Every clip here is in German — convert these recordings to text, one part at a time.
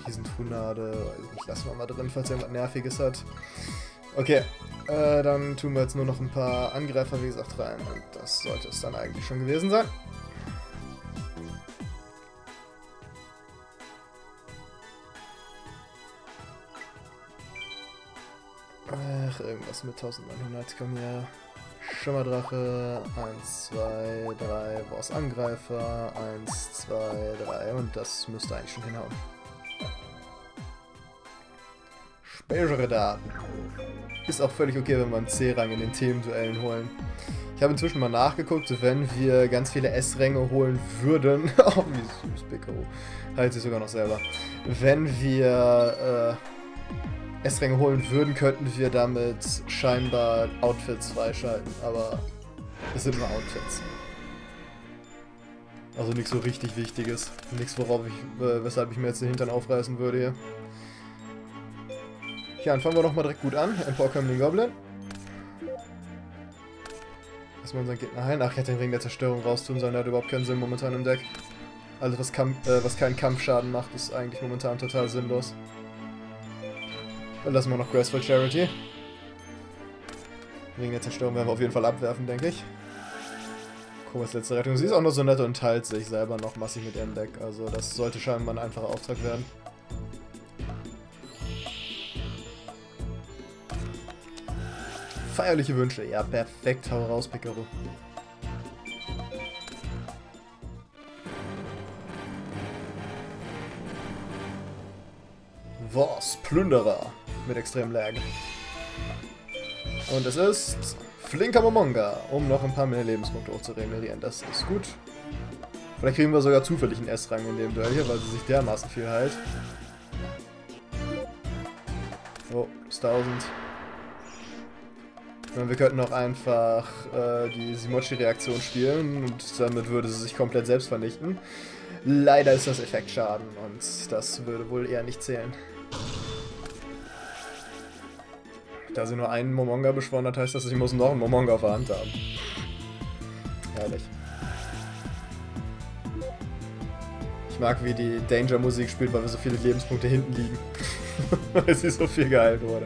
Riesenfunade. Ich lassen wir mal drin, falls er irgendwas Nerviges hat. Okay, dann tun wir jetzt nur noch ein paar Angreifer, wie gesagt, rein. Und das sollte es dann eigentlich schon gewesen sein. Ach, irgendwas mit 1900, komm her. Schimmerdrache, 1, 2, 3, Boss Angreifer, 1, 2, 3 und das müsste eigentlich schon hinhauen. Spätere Daten. Ist auch völlig okay, wenn wir einen C-Rang in den Themenduellen holen. Ich habe inzwischen mal nachgeguckt, wenn wir ganz viele S-Ränge holen würden, oh wie süß, Piccolo, heilt sich sogar noch selber, wenn wir S-Ränge holen würden, könnten wir damit scheinbar Outfits freischalten, aber es sind nur Outfits. Also nichts so richtig Wichtiges. Nichts, weshalb ich mir jetzt den Hintern aufreißen würde hier. Ja, dann fangen wir nochmal direkt gut an. Emporkömmling Goblin. Lassen wir unseren Gegner heilen. Ach, ich hätte den Ring der Zerstörung raustun sollen, der hat überhaupt keinen Sinn momentan im Deck. Alles, was keinen Kampfschaden macht, ist eigentlich momentan total sinnlos. Dann lassen wir noch Graceful Charity. Ring der Zerstörung werden wir auf jeden Fall abwerfen, denke ich. Komas letzte Rettung. Sie ist auch noch so nett und teilt sich selber noch massig mit ihrem Deck. Also das sollte scheinbar ein einfacher Auftrag werden. Feierliche Wünsche. Ja, perfekt. Hau raus, Piccolo. Was? Plünderer. Mit extrem Lag. Und es ist flinker Momonga, um noch ein paar mehr Lebenspunkte hoch zu regenerieren. Das ist gut. Vielleicht kriegen wir sogar zufällig einen S-Rang in dem Duell hier, weil sie sich dermaßen viel heilt. Oh, ist 1000. Und wir könnten auch einfach die Simochi-Reaktion spielen und damit würde sie sich komplett selbst vernichten. Leider ist das Effektschaden und das würde wohl eher nicht zählen. Da sie nur einen Momonga beschworen hat, heißt das, ich muss noch einen Momonga auf der Hand haben. Herrlich. Ich mag, wie die Danger-Musik spielt, weil wir so viele Lebenspunkte hinten liegen. Weil sie so viel geheilt wurde.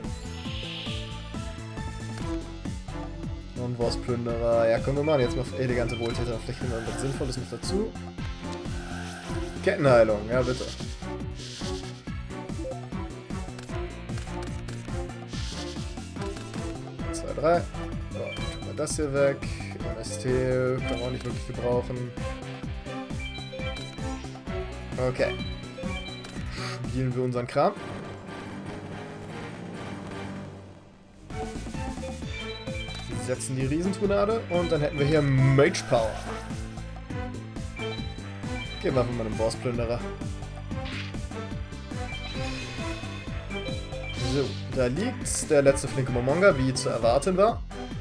Und Bossplünderer. Ja, komm, wir machen jetzt mal elegante Wohltäter. Vielleicht kriegen wir irgendwas Sinnvolles noch dazu. Kettenheilung, ja bitte. So, tun wir das hier weg. MST kann man auch nicht wirklich gebrauchen. Okay. Spielen wir unseren Kram. Setzen die Riesentornade und dann hätten wir hier Mage Power. Gehen wir einfach mal den Bossplünderer. So, da liegt der letzte flinke Momonga, wie zu erwarten war.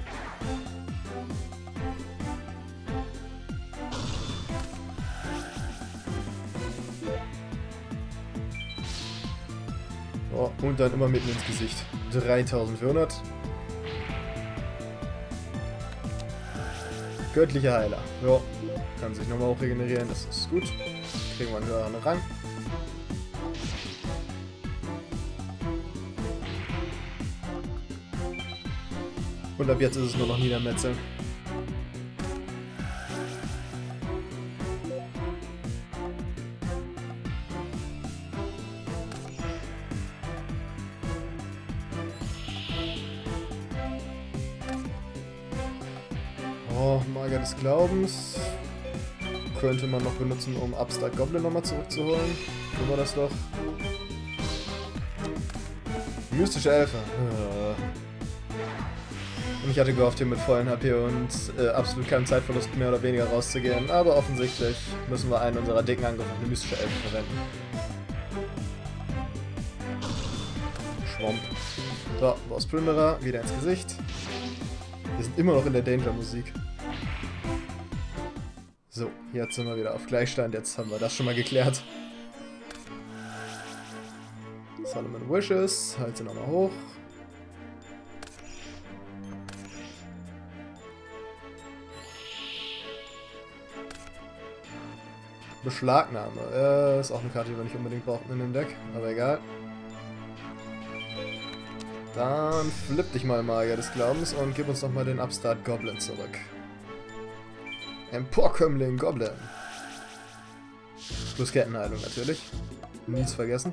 Oh, und dann immer mitten ins Gesicht. 3400. Göttlicher Heiler. Ja, kann sich nochmal auch regenerieren, das ist gut. Kriegen wir einen höheren Rang. Und ab jetzt ist es nur noch Niedermetzeln. Oh, Mager des Glaubens. Könnte man noch benutzen, um Upstart Goblin nochmal zurückzuholen. Tun wir das doch. Mystische Elfe. Und ich hatte gehofft, hier mit vollen HP und absolut keinem Zeitverlust mehr oder weniger rauszugehen. Aber offensichtlich müssen wir einen unserer dicken Angriffe auf eine mystische Elfe verwenden. Schwomp. So, Bossplünderer, wieder ins Gesicht. Wir sind immer noch in der Danger-Musik. So, jetzt sind wir wieder auf Gleichstand. Jetzt haben wir das schon mal geklärt. Solomon Wishes, halt sie nochmal hoch. Beschlagnahme. Ist auch eine Karte, die wir nicht unbedingt brauchen in dem Deck, aber egal. Dann flipp dich mal, Magier des Glaubens, und gib uns nochmal den Upstart Goblin zurück. Emporkömmling Goblin. Plus Kettenheilung natürlich. Nichts vergessen.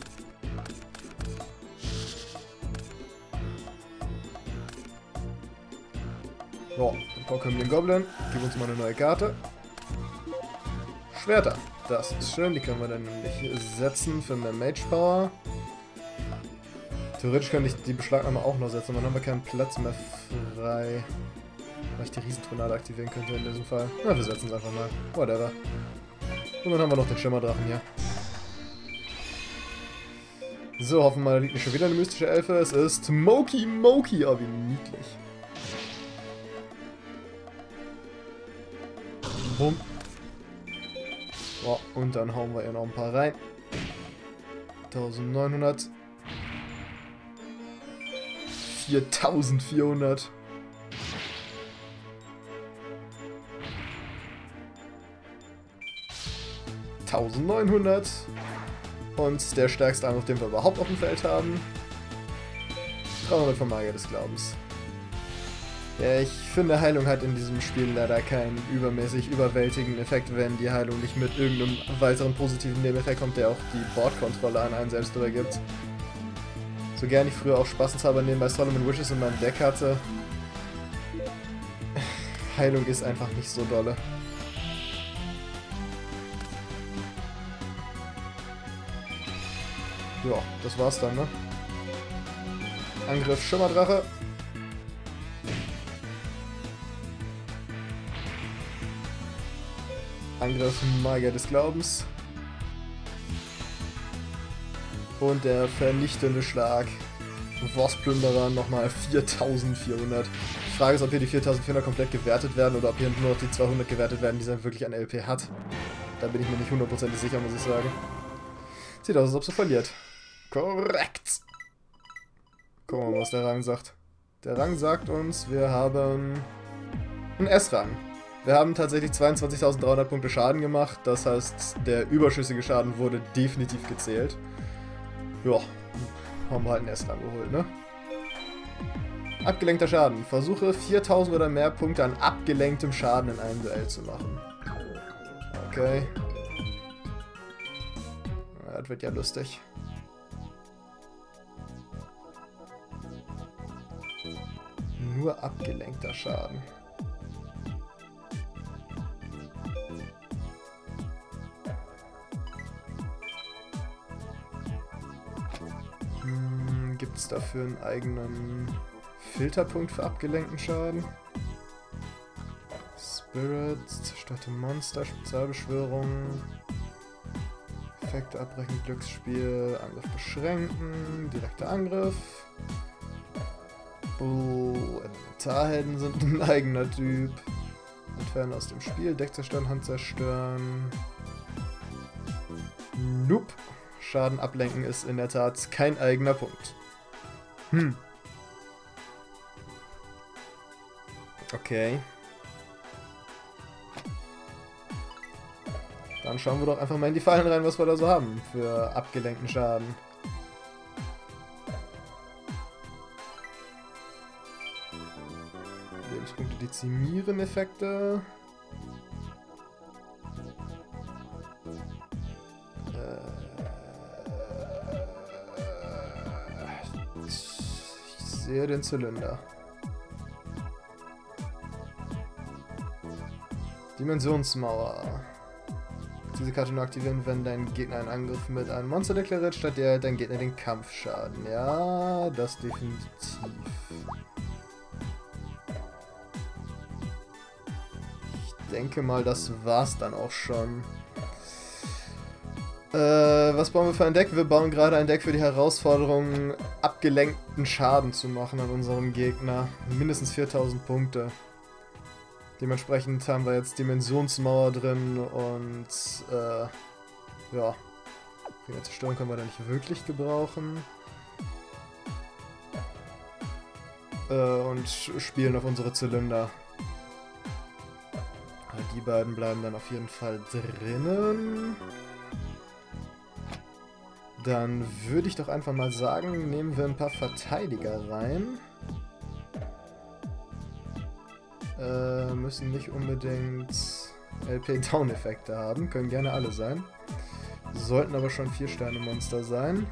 So, Emporkömmling Goblin. Gib uns mal eine neue Karte. Schwerter. Das ist schön. Die können wir dann nämlich setzen für mehr Mage Power. Theoretisch könnte ich die Beschlagnahme auch noch setzen, aber dann haben wir keinen Platz mehr frei. Weil ich die Riesentornade aktivieren könnte in diesem Fall. Na, wir setzen es einfach mal. Whatever. Und dann haben wir noch den Schimmerdrachen hier. So, hoffen wir mal, da liegt nicht schon wieder eine mystische Elfe. Es ist Moki Moki. Oh, wie niedlich. Bumm. So, und dann hauen wir ihr noch ein paar rein. 1900. 4400. $1900. Und der stärkste Angriff, den wir überhaupt auf dem Feld haben. 300 vom Magier des Glaubens. Ja, ich finde, Heilung hat in diesem Spiel leider keinen übermäßig überwältigenden Effekt, wenn die Heilung nicht mit irgendeinem weiteren positiven Nebeneffekt kommt, der auch die Bordkontrolle an einen selbst übergibt. So gern ich früher auch spaßenshalber nebenbei Solomon Wishes in meinem Deck hatte. Heilung ist einfach nicht so dolle. Ja, das war's dann, ne? Angriff Schimmerdrache. Angriff Magier des Glaubens. Und der vernichtende Schlag. Wurstplünderer nochmal 4400. Die Frage ist, ob hier die 4400 komplett gewertet werden oder ob hier nur noch die 200 gewertet werden, die er wirklich an LP hat. Da bin ich mir nicht hundertprozentig sicher, muss ich sagen. Sieht aus, als ob sie verliert. Korrekt. Gucken wir mal, was der Rang sagt. Der Rang sagt uns, wir haben einen S-Rang. Wir haben tatsächlich 22.300 Punkte Schaden gemacht. Das heißt, der überschüssige Schaden wurde definitiv gezählt. Ja, haben wir halt einen S-Rang geholt, ne? Abgelenkter Schaden. Versuche 4000 oder mehr Punkte an abgelenktem Schaden in einem Duell zu machen. Okay. Das wird ja lustig. Nur abgelenkter Schaden. Gibt es dafür einen eigenen Filterpunkt für abgelenkten Schaden? Spirit, zerstörte Monster, Spezialbeschwörung, Effekte abbrechen, Glücksspiel, Angriff beschränken, direkter Angriff. Elementarhelden sind ein eigener Typ. Entfernen aus dem Spiel, Deck zerstören, Hand zerstören. Nope. Schaden ablenken ist in der Tat kein eigener Punkt. Okay. Dann schauen wir doch einfach mal in die Fallen rein, was wir da so haben für abgelenkten Schaden. Lebenspunkte dezimieren Effekte. Ich sehe den Zylinder. Dimensionsmauer. Diese Karte nur aktivieren, wenn dein Gegner einen Angriff mit einem Monster deklariert, statt der dein Gegner den Kampfschaden. Ja, das definitiv. Ich denke mal, das war's dann auch schon. Was bauen wir für ein Deck? Wir bauen gerade ein Deck für die Herausforderung, abgelenkten Schaden zu machen an unserem Gegner. Mindestens 4000 Punkte. Dementsprechend haben wir jetzt Dimensionsmauer drin und ja, die Zerstörung können wir da nicht wirklich gebrauchen. Und spielen auf unsere Zylinder. Die beiden bleiben dann auf jeden Fall drinnen. Dann würde ich doch einfach mal sagen, nehmen wir ein paar Verteidiger rein. Müssen nicht unbedingt LP-Down-Effekte haben, können gerne alle sein. Sollten aber schon 4-Sterne-Monster sein.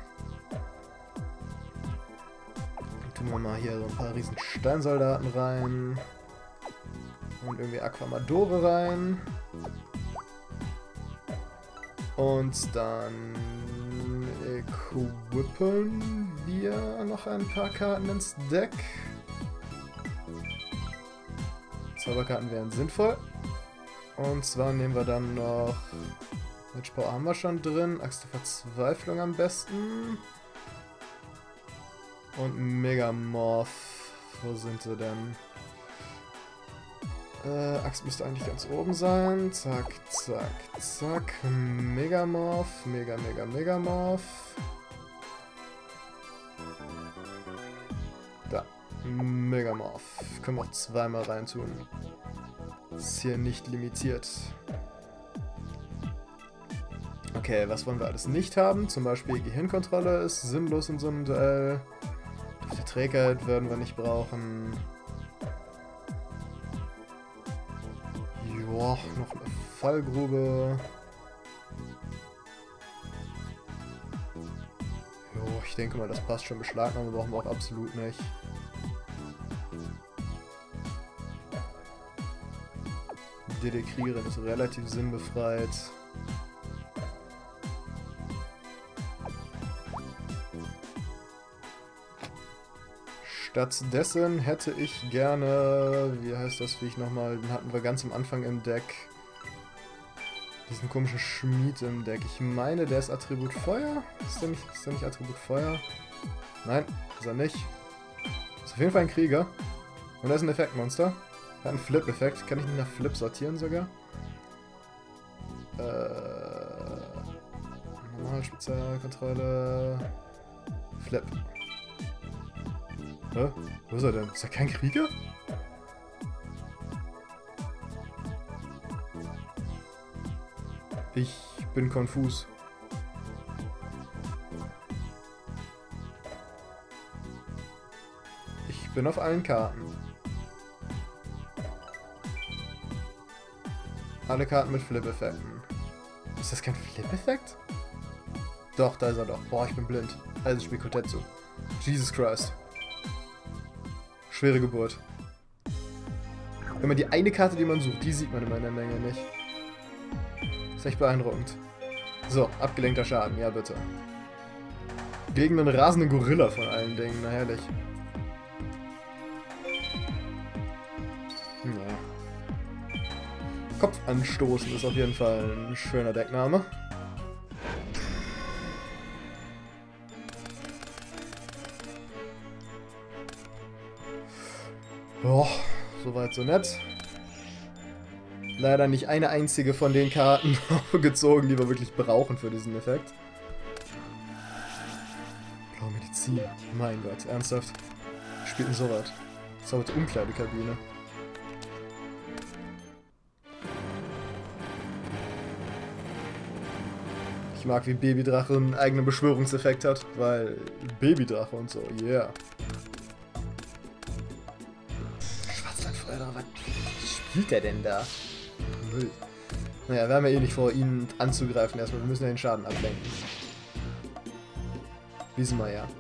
Dann tun wir mal hier so ein paar riesen Steinsoldaten rein. Und irgendwie Aquamadore rein. Und dann equippen wir noch ein paar Karten ins Deck. Zauberkarten wären sinnvoll. Und zwar nehmen wir dann noch... Witch Power haben wir schon drin. Axt der Verzweiflung am besten. Und Megamorph. Wo sind sie denn? Axt müsste eigentlich ganz oben sein. Zack, zack, zack. Megamorph. Megamorph. Da. Megamorph. Können wir auch zweimal reintun. Ist hier nicht limitiert. Okay, was wollen wir alles nicht haben? Zum Beispiel Gehirnkontrolle ist sinnlos in so einem Duell. Die Trägheit werden wir nicht brauchen. Joa, noch eine Fallgrube. Jo, ich denke mal, das passt schon. Beschlagnahme brauchen wir auch absolut nicht. Dedekrierin ist relativ sinnbefreit. Stattdessen hätte ich gerne, wie heißt das Viech nochmal, den hatten wir ganz am Anfang im Deck. Diesen komischen Schmied im Deck. Ich meine, der ist Attribut Feuer? Ist der nicht Attribut Feuer? Nein, ist er nicht. Ist auf jeden Fall ein Krieger. Und er ist ein Effektmonster. Er hat einen Flip-Effekt. Kann ich nicht nach Flip sortieren sogar? Normal, Spezialkontrolle. Flip. Hä? Wo ist er denn? Ist er kein Krieger? Ich bin konfus. Ich bin auf allen Karten. Alle Karten mit Flip-Effekten. Ist das kein Flip-Effekt? Doch, da ist er doch. Boah, ich bin blind. Also ich spiele Kotetsu. Jesus Christ. Schwere Geburt. Wenn man die eine Karte, die man sucht, die sieht man in meiner Menge nicht. Ist echt beeindruckend. So, abgelenkter Schaden, ja bitte. Gegen einen rasenden Gorilla von allen Dingen, na herrlich. Ja. Kopf anstoßen ist auf jeden Fall ein schöner Deckname. Oh, soweit so nett. Leider nicht eine einzige von den Karten gezogen, die wir wirklich brauchen für diesen Effekt. Blaue Medizin. Mein Gott, ernsthaft? Spielt denn sowas? Zaubert Umkleidekabine. Ich mag, wie Babydrache einen eigenen Beschwörungseffekt hat, weil Babydrache und so, yeah. Was spielt der denn da? Müll. Naja, wir haben ja eh nicht vor, ihn anzugreifen erstmal. Wir müssen ja den Schaden ablenken. Wissen wir ja.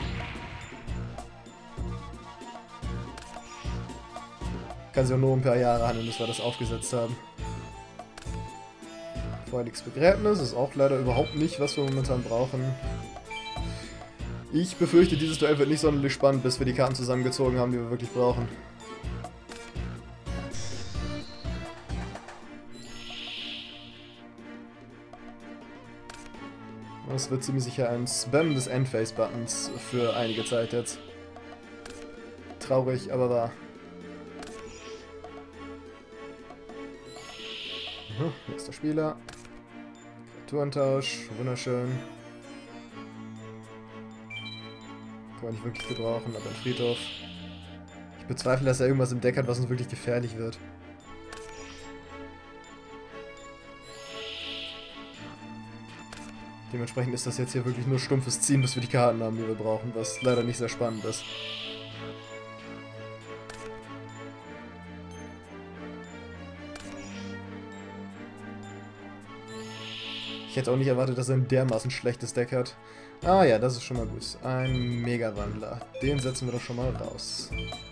Kann sich auch nur ein paar Jahre handeln, bis wir das aufgesetzt haben. Freudiges Begräbnis ist auch leider überhaupt nicht, was wir momentan brauchen. Ich befürchte, dieses Duell wird nicht sonderlich spannend, bis wir die Karten zusammengezogen haben, die wir wirklich brauchen. Das wird ziemlich sicher ein Spam des Endphase-Buttons für einige Zeit jetzt. Traurig, aber wahr. Nächster Spieler. Kreaturentausch, wunderschön. Kann man nicht wirklich gebrauchen, aber ein Friedhof. Ich bezweifle, dass er irgendwas im Deck hat, was uns wirklich gefährlich wird. Dementsprechend ist das jetzt hier wirklich nur stumpfes Ziehen, bis wir die Karten haben, die wir brauchen, was leider nicht sehr spannend ist. Ich hätte auch nicht erwartet, dass er ein dermaßen schlechtes Deck hat. Ah ja, das ist schon mal gut. Ein Mega-Wandler. Den setzen wir doch schon mal raus.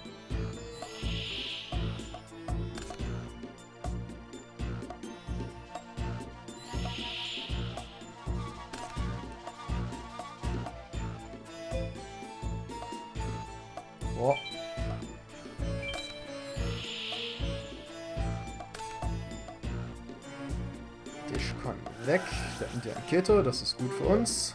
Boah. Dishcon weg. Wir hatten die Anketo, das ist gut für uns.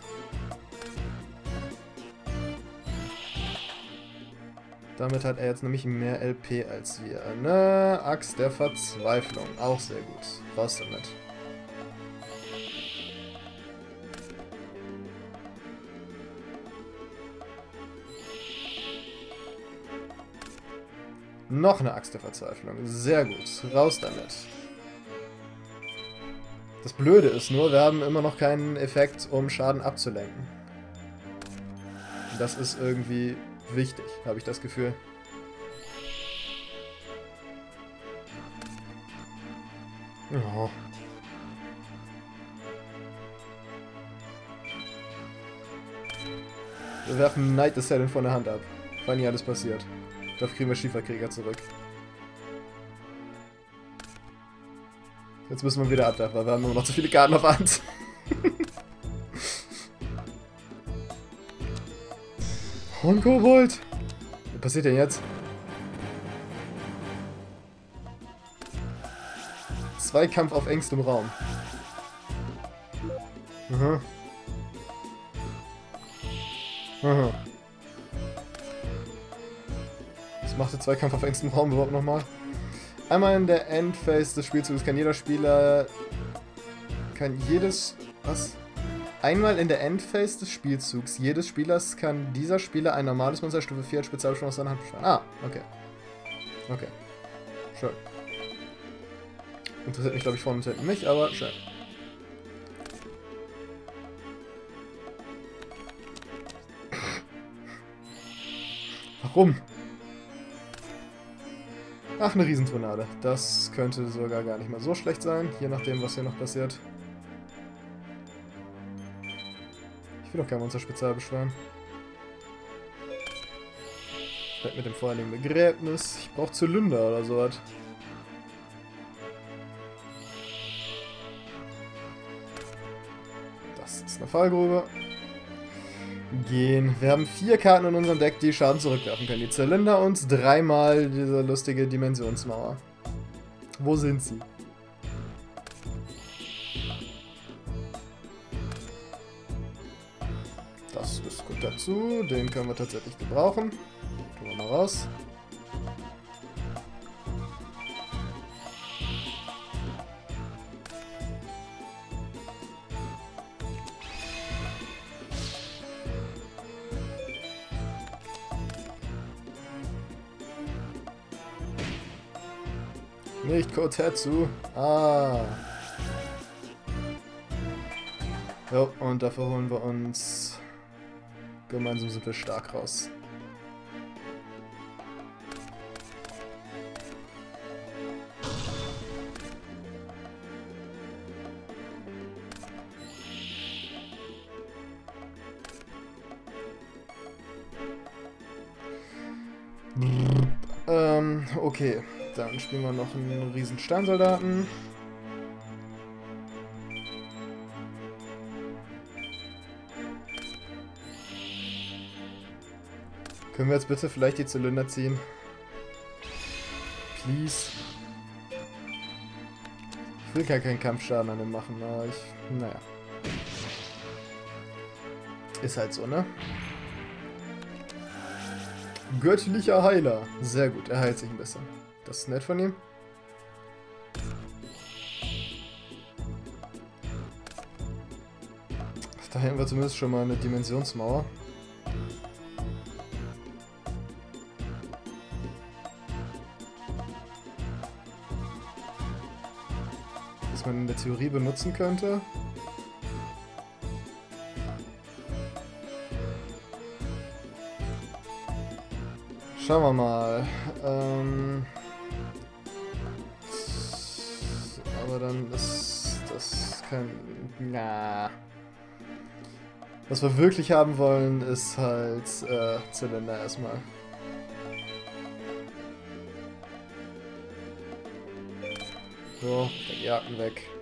Damit hat er jetzt nämlich mehr LP als wir. Ne, Axt der Verzweiflung. Auch sehr gut. Raus damit. Noch eine Axt der Verzweiflung. Sehr gut. Raus damit. Das Blöde ist nur, wir haben immer noch keinen Effekt, um Schaden abzulenken. Das ist irgendwie wichtig, habe ich das Gefühl. Oh. Wir werfen Knight Assassin von der Hand ab. Wann hier alles passiert. Dafür kriegen wir Schieferkrieger zurück. Jetzt müssen wir wieder abwerfen, weil wir haben nur noch zu viele Karten auf Hand. Hornkobold! Was passiert denn jetzt? Zweikampf auf engstem Raum. Aha. Aha. Was macht der Zweikampf auf engstem Raum überhaupt nochmal? Einmal in der Endphase des Spielzugs kann jeder Spieler... Was? Einmal in der Endphase des Spielzugs jedes Spielers kann dieser Spieler ein normales Monster Stufe 4 als Spezialbeschwörung aus seiner Hand beschwören. Ah, okay. Okay. Schön. Interessiert mich, glaube ich, vorne und hinten nicht, aber schön. Warum? Ach, eine Riesentornade. Das könnte sogar gar nicht mal so schlecht sein, je nachdem, was hier noch passiert. Ich will doch kein Monster spezial beschwören. Weg mit dem vorherigen Begräbnis. Ich brauche Zylinder oder sowas. Das ist eine Fallgrube. Gehen. Wir haben 4 Karten in unserem Deck, die Schaden zurückwerfen können. Die Zylinder und 3-mal diese lustige Dimensionsmauer. Wo sind sie? Das ist gut dazu. Den können wir tatsächlich gebrauchen. Tun wir mal raus. Nicht Kotetsu. Ah. Jo, und dafür holen wir uns gemeinsam sind wir stark raus. Okay. Dann spielen wir noch einen riesen Steinsoldaten. Können wir jetzt bitte vielleicht die Zylinder ziehen? Please. Ich will gar keinen Kampfschaden an dem machen, aber naja. Ist halt so, ne? Göttlicher Heiler. Sehr gut, er heilt sich ein bisschen. Das ist nett von ihm. Da hätten wir zumindest schon mal eine Dimensionsmauer. Was man in der Theorie benutzen könnte. Schauen wir mal. Aber dann ist das kein... Na. Was wir wirklich haben wollen, ist halt Zylinder erstmal. So, dann die Haken weg.